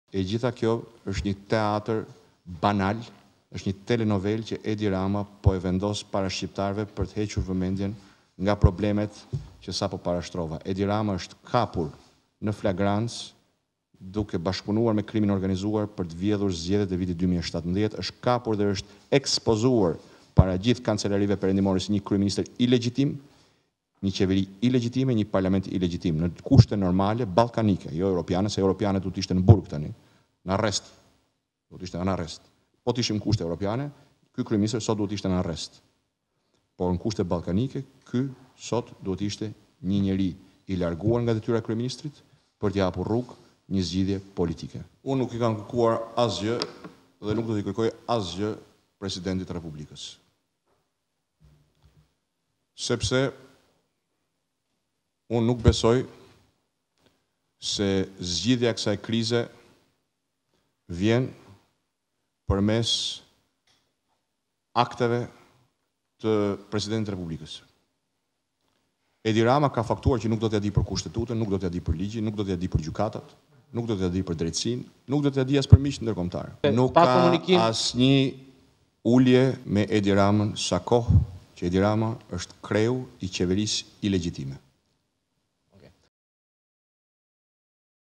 E gjitha kjo është një teatr banal, është një telenovel që Edi Rama po e vendos para shqiptarëve për të hequr vëmendjen nga problemet që sapo parashtrova. Edi Rama është kapur në flagrancë duke bashkëpunuar me krimin organizuar për të vjedhur zgjedhjet e vitit 2017, është kapur dhe është ekspozuar para gjithë kancelarive perëndimore si një kryeministër ilegjitim, një qeveri ilegjitime, një parlament ilegjitim, në kushte normale, ballkanike, jo europiane, se europiane do të ishte në burg tani, në arrest. Do të ishte në arrest. Po të ishim kushte europiane, ky kryeministër sot duhet ishte në arrest. Por në kushte ballkanike, ky sot duhet ishte një njeri i larguar nga detyra e kryeministrit për t'i hapur rrugë një zgjidhje politike. Unë nuk i kam kërkuar asgjë dhe nuk do t'i kërkoj asgjë presidentit të Republikës. Sepse unë nuk besoj se zgjidhja e kësaj krize vjen përmes akteve të presidentit të Republikës. Edi Rama ka faktuar që nuk do t'ja di për kushtetutën, nuk do t'ja di për ligjin, nuk do t'ja di për gjykatat, nuk do t'ja di për drejtësinë, nuk do t'ja di as për miqtë ndërkombëtar. Nuk ka asnjë ulje me Edi Ramën sa kohë që Edi Rama është kreu i qeverisë ilegjitime.